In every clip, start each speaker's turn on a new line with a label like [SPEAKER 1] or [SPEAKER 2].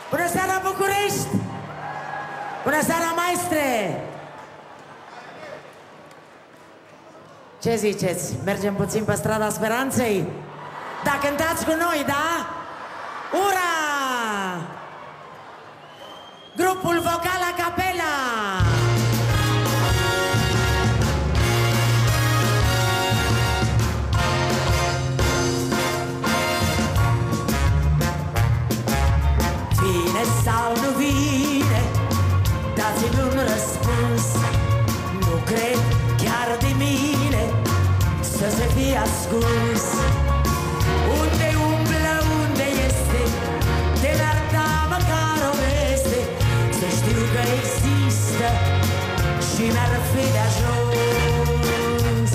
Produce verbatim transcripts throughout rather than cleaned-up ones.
[SPEAKER 1] Bună seara, București! Bună seara, maestre! Ce ziceți? Mergem puțin pe strada Speranței? Da, cântați cu noi, da? Ura! Grupul vocal a capela! Vine sau nu vine? Dați-mi un răspuns. Nu cred chiar de mine să se fie ascuns. Unde umblă, unde este? De mi-ar da măcar o veste, să știu că există și mi-ar fi de ajuns.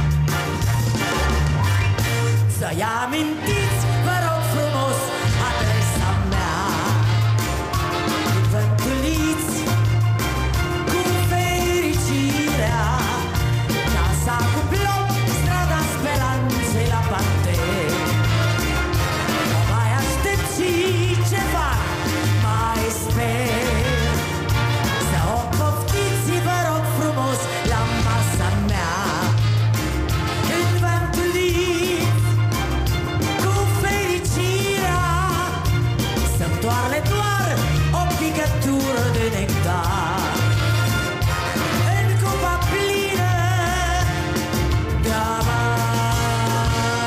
[SPEAKER 1] Să-i amintiți, vă rog frumos, adresa mea. Când vă întâlniți cu fericirea, casa cu bloc, strada Speranței la parter. Nu mai aștept și ce fac, mai sper să o poftiți, vă rog frumos, la masa mea. Când vă întâlniți cu fericirea, să-mi toarne doar o picătură de nectar în cupa plină de amar.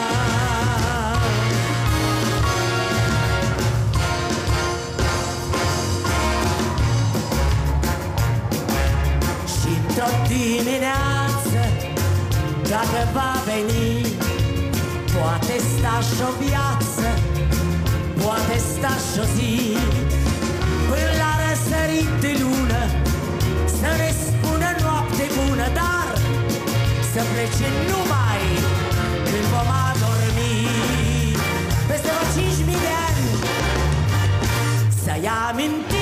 [SPEAKER 1] Și tot dimineață, dacă va veni, poate sta și-o viață, poate sta și-o zi, până la răsărit de lună, să ne spună noapte bună, dar să plece numai când vom adormi. Peste vreo cinci mii de ani să-i amintim